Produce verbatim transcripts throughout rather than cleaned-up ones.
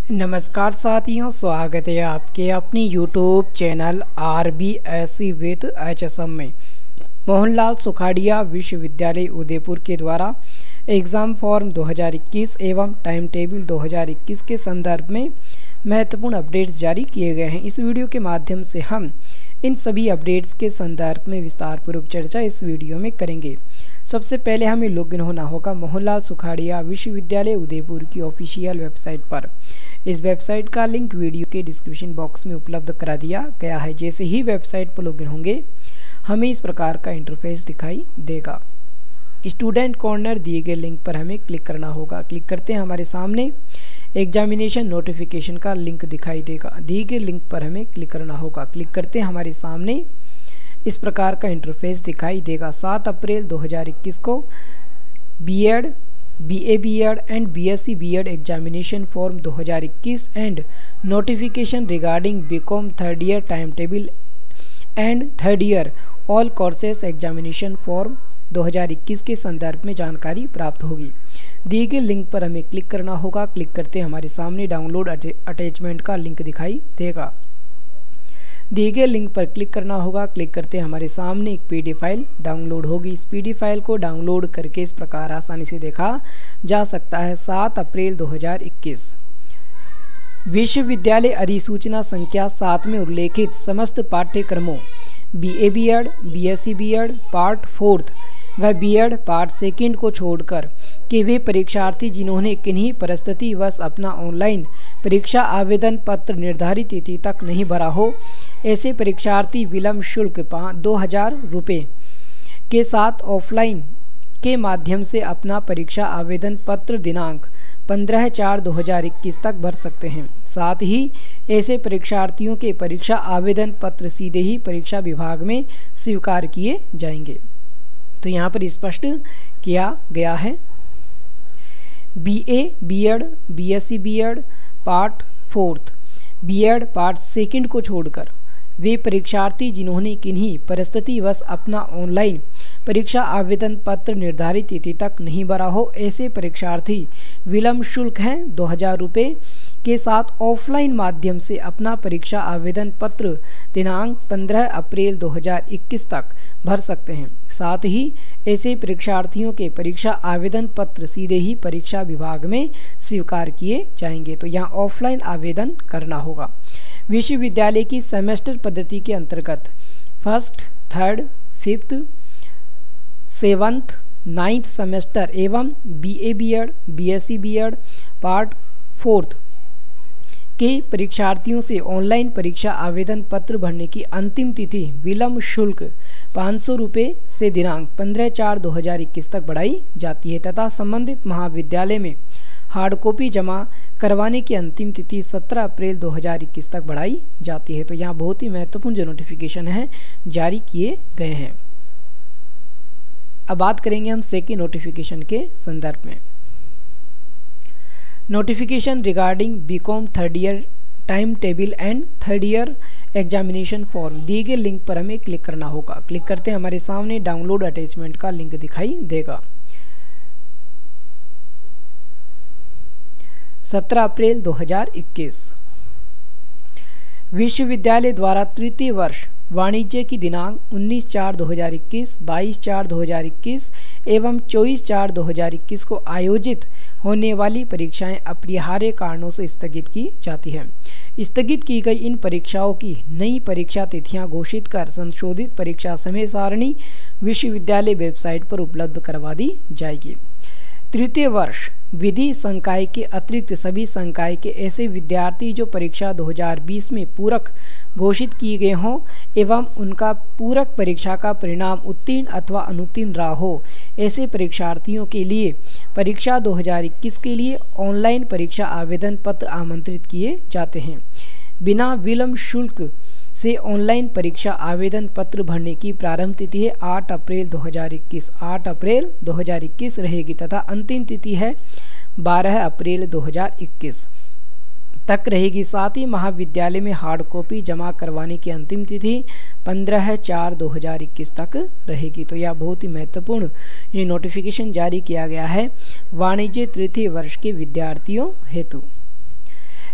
नमस्कार साथियों, स्वागत है आपके अपनी YouTube channel R B S C with H S M में। मोहनलाल सुखाड़िया विश्वविद्यालय उदयपुर के द्वारा एग्ज़ाम फॉर्म दो हज़ार इक्कीस एवं टाइम टेबल दो हज़ार इक्कीस के संदर्भ में महत्वपूर्ण अपडेट्स जारी किए गए हैं। इस वीडियो के माध्यम से हम इन सभी अपडेट्स के संदर्भ में विस्तारपूर्वक चर्चा इस वीडियो में करेंगे। सबसे पहले हमें लॉगिन होना होगा मोहनलाल सुखाड़िया विश्वविद्यालय उदयपुर की ऑफिशियल वेबसाइट पर। इस वेबसाइट का लिंक वीडियो के डिस्क्रिप्शन बॉक्स में उपलब्ध करा दिया गया है। जैसे ही वेबसाइट पर लॉगिन होंगे हमें इस प्रकार का इंटरफेस दिखाई देगा। स्टूडेंट कॉर्नर दिए गए लिंक पर हमें क्लिक करना होगा। क्लिक करते हैं हमारे सामने एग्जामिनेशन नोटिफिकेशन का लिंक दिखाई देगा। दिए गए लिंक पर हमें क्लिक करना होगा। क्लिक करते हैं हमारे सामने इस प्रकार का इंटरफेस दिखाई देगा। सात अप्रैल दो हज़ार इक्कीस को BEd BA BEd and BSc BEd examination form दो हज़ार इक्कीस and notification regarding BCom third year time table and third year all courses examination form दो हज़ार इक्कीस के संदर्भ में जानकारी प्राप्त होगी। दिए गए लिंक पर हमें क्लिक करना होगा। क्लिक करते हमारे सामने डाउनलोड अटैचमेंट का लिंक दिखाई देगा। दिए गए लिंक पर क्लिक करना होगा। क्लिक करते हमारे सामने एक पीडी फाइल डाउनलोड होगी। इस पीडी फाइल को डाउनलोड करके इस प्रकार आसानी से देखा जा सकता है। सात अप्रैल दो हज़ार इक्कीस विश्वविद्यालय अधिसूचना संख्या सात में उल्लेखित समस्त पाठ्यक्रमों BA BEd BSc BEd part fourth व बीएड पार्ट सेकंड को छोड़कर कि वे परीक्षार्थी जिन्होंने किन्हीं परिस्थितिवश अपना ऑनलाइन परीक्षा आवेदन पत्र निर्धारित तिथि तक नहीं भरा हो, ऐसे परीक्षार्थी विलम्ब शुल्क दो हजार रुपये के साथ ऑफलाइन के माध्यम से अपना परीक्षा आवेदन पत्र दिनांक पंद्रह चार दो हज़ार इक्कीस तक भर सकते हैं। साथ ही ऐसे परीक्षार्थियों के परीक्षा आवेदन पत्र सीधे ही परीक्षा विभाग में स्वीकार किए जाएंगे। तो यहाँ पर स्पष्ट किया गया है BA BEd BSc BEd part fourth BEd part second को छोड़कर वे परीक्षार्थी जिन्होंने किन्हीं परिस्थितिवश अपना ऑनलाइन परीक्षा आवेदन पत्र निर्धारित तिथि तक नहीं भरा हो, ऐसे परीक्षार्थी विलम्ब शुल्क है दो हजार रुपये के साथ ऑफलाइन माध्यम से अपना परीक्षा आवेदन पत्र दिनांक पंद्रह अप्रैल दो हज़ार इक्कीस तक भर सकते हैं। साथ ही ऐसे परीक्षार्थियों के परीक्षा आवेदन पत्र सीधे ही परीक्षा विभाग में स्वीकार किए जाएंगे। तो यहाँ ऑफलाइन आवेदन करना होगा। विश्वविद्यालय की सेमेस्टर पद्धति के अंतर्गत first third fifth seventh ninth semester एवं BA BEd BSc BEd part fourth के परीक्षार्थियों से ऑनलाइन परीक्षा आवेदन पत्र भरने की अंतिम तिथि विलम्ब शुल्क पाँच सौ रुपये से दिनांक पंद्रह चार दो हज़ार इक्कीस तक बढ़ाई जाती है तथा संबंधित महाविद्यालय में हार्ड कॉपी जमा करवाने की अंतिम तिथि सत्रह अप्रैल दो हज़ार इक्कीस तक बढ़ाई जाती है। तो यहाँ बहुत ही महत्वपूर्ण जो नोटिफिकेशन है जारी किए गए हैं। अब बात करेंगे हम सेकेंड नोटिफिकेशन के संदर्भ में। Notification regarding BCom third year time table and third year examination form दिए गए लिंक पर हमें क्लिक करना होगा। क्लिक करते हैं हमारे सामने डाउनलोड अटैचमेंट का लिंक दिखाई देगा। सत्रह अप्रैल दो हज़ार इक्कीस विश्वविद्यालय द्वारा तृतीय वर्ष वाणिज्य की दिनांक उन्नीस चार दो हज़ार इक्कीस, बाईस चार दो हज़ार इक्कीस एवं चौबीस चार दो हज़ार इक्कीस को आयोजित होने वाली परीक्षाएं अपरिहार्य कारणों से स्थगित की जाती हैं। स्थगित की गई इन परीक्षाओं की नई परीक्षा तिथियां घोषित कर संशोधित परीक्षा समय सारणी विश्वविद्यालय वेबसाइट पर उपलब्ध करवा दी जाएगी। तृतीय वर्ष विधि संकाय के अतिरिक्त सभी संकाय के ऐसे विद्यार्थी जो परीक्षा दो हज़ार बीस में पूरक घोषित किए गए हों एवं उनका पूरक परीक्षा का परिणाम उत्तीर्ण अथवा अनुत्तीर्ण रहा हो, ऐसे परीक्षार्थियों के लिए परीक्षा दो हज़ार इक्कीस के लिए ऑनलाइन परीक्षा आवेदन पत्र आमंत्रित किए जाते हैं। बिना विलम्ब शुल्क से ऑनलाइन परीक्षा आवेदन पत्र भरने की प्रारंभ तिथि है आठ अप्रैल दो हज़ार इक्कीस आठ अप्रैल दो हज़ार इक्कीस रहेगी तथा अंतिम तिथि है बारह अप्रैल दो हज़ार इक्कीस तक रहेगी। साथ ही महाविद्यालय में हार्ड कॉपी जमा करवाने की अंतिम तिथि पंद्रह चार दो हज़ार इक्कीस तक रहेगी। तो यह बहुत ही महत्वपूर्ण ये नोटिफिकेशन जारी किया गया है वाणिज्य तृतीय वर्ष के विद्यार्थियों हेतु।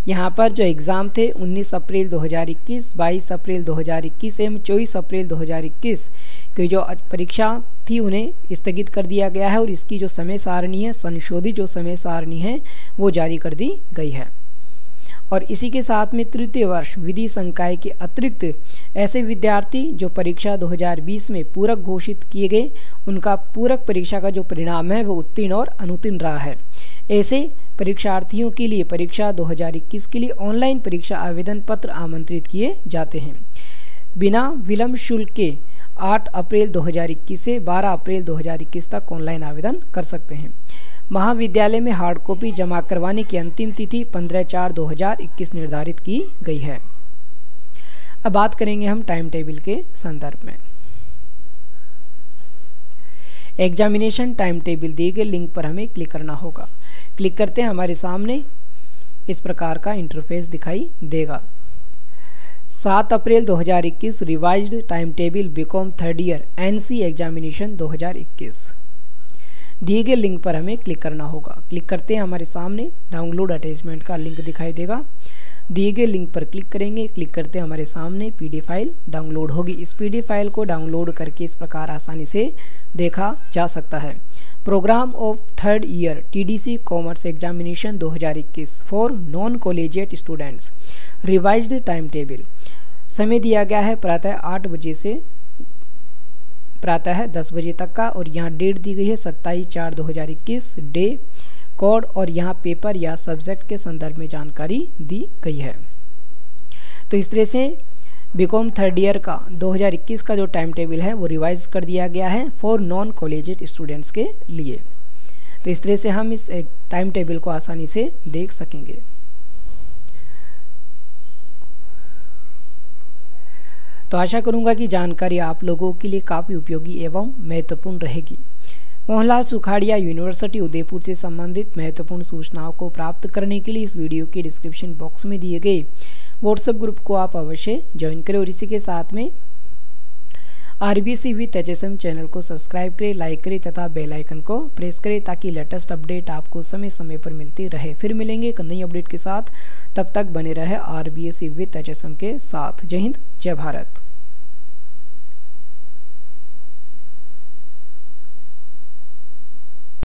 यहाँ पर जो एग्ज़ाम थे उन्नीस अप्रैल दो हज़ार इक्कीस, बाईस अप्रैल दो हज़ार इक्कीस एवं चौबीस अप्रैल दो हज़ार इक्कीस की जो परीक्षा थी उन्हें स्थगित कर दिया गया है और इसकी जो समय सारणी है, संशोधित जो समय सारणी है वो जारी कर दी गई है। और इसी के साथ में तृतीय वर्ष विधि संकाय के अतिरिक्त ऐसे विद्यार्थी जो परीक्षा दो हज़ार बीस में पूरक घोषित किए गए, उनका पूरक परीक्षा का जो परिणाम है वो उत्तीर्ण और अनुत्तीर्ण रहा है। ऐसे परीक्षार्थियों के लिए परीक्षा दो हज़ार इक्कीस के लिए ऑनलाइन परीक्षा आवेदन पत्र आमंत्रित किए जाते हैं। बिना विलंब शुल्क के आठ अप्रैल दो हज़ार इक्कीस से बारह अप्रैल दो हज़ार इक्कीस तक ऑनलाइन आवेदन कर सकते हैं। महाविद्यालय में हार्ड कॉपी जमा करवाने की अंतिम तिथि पंद्रह चार दो हज़ार इक्कीस निर्धारित की गई है। अब बात करेंगे हम टाइम टेबल के संदर्भ में। एग्जामिनेशन टाइम टेबल दिए गए लिंक पर हमें क्लिक करना होगा। क्लिक करते हैं, हमारे सामने इस प्रकार का इंटरफेस दिखाई देगा। सात अप्रैल दो हज़ार इक्कीस revised time table BCom third year NC examination दो हज़ार इक्कीस दिए गए लिंक पर हमें क्लिक करना होगा। क्लिक करते हैं, हमारे सामने डाउनलोड अटैचमेंट का लिंक दिखाई देगा। दिए गए लिंक पर क्लिक करेंगे, क्लिक करते हैं हमारे सामने पीडीएफ फाइल डाउनलोड होगी। इस पीडीएफ फाइल को डाउनलोड करके इस प्रकार आसानी से देखा जा सकता है। Programme of third year TDC commerce examination दो हज़ार इक्कीस for non collegiate students revised time table. समय दिया गया है प्रातः आठ बजे से प्रातः दस बजे तक का, और यहाँ डेट दी गई है सत्ताईस चार दो हज़ार इक्कीस, डे कोड और यहाँ पेपर या सब्जेक्ट के संदर्भ में जानकारी दी गई है। तो इस तरह से बीकॉम थर्ड ईयर का दो हज़ार इक्कीस का जो टाइम टेबल है वो रिवाइज कर दिया गया है फॉर नॉन कॉलेजिएट स्टूडेंट्स के लिए। तो इस तरह से हम इस टाइम टेबल को आसानी से देख सकेंगे। तो आशा करूंगा कि जानकारी आप लोगों के लिए काफ़ी उपयोगी एवं महत्वपूर्ण रहेगी। मोहनलाल सुखाड़िया यूनिवर्सिटी उदयपुर से संबंधित महत्वपूर्ण सूचनाओं को प्राप्त करने के लिए इस वीडियो के डिस्क्रिप्शन बॉक्स में दिए गए व्हाट्सएप ग्रुप को आप अवश्य ज्वाइन करें और इसी के साथ में आरबीएससी विद एचएसएम चैनल को सब्सक्राइब करें, लाइक करें तथा बेल आइकन को प्रेस करें ताकि लेटेस्ट अपडेट आपको समय समय पर मिलती रहे। फिर मिलेंगे एक नई अपडेट के साथ, तब तक बने रहे आरबीएससी विद एचएसएम के साथ। जय हिंद, जय भारत।